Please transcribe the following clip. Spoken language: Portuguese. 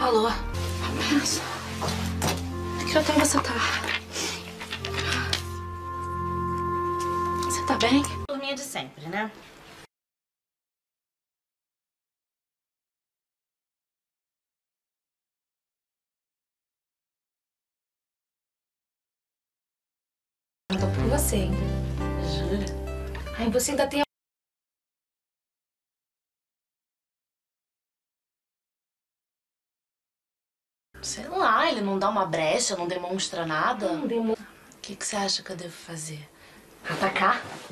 Alô? Nossa. Que hotel você tá? Você tá bem? Turminha de sempre, né? Eu tô por você, hein? Jura? Ai, você ainda tem... Sei lá, ele não dá uma brecha, não demonstra nada. Não deu... O que você acha que eu devo fazer? Atacar?